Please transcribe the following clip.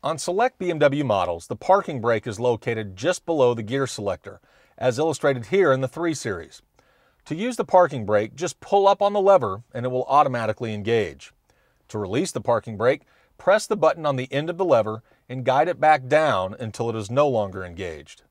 On select BMW models, the parking brake is located just below the gear selector, as illustrated here in the 3 Series. To use the parking brake, just pull up on the lever and it will automatically engage. To release the parking brake, press the button on the end of the lever and guide it back down until it is no longer engaged.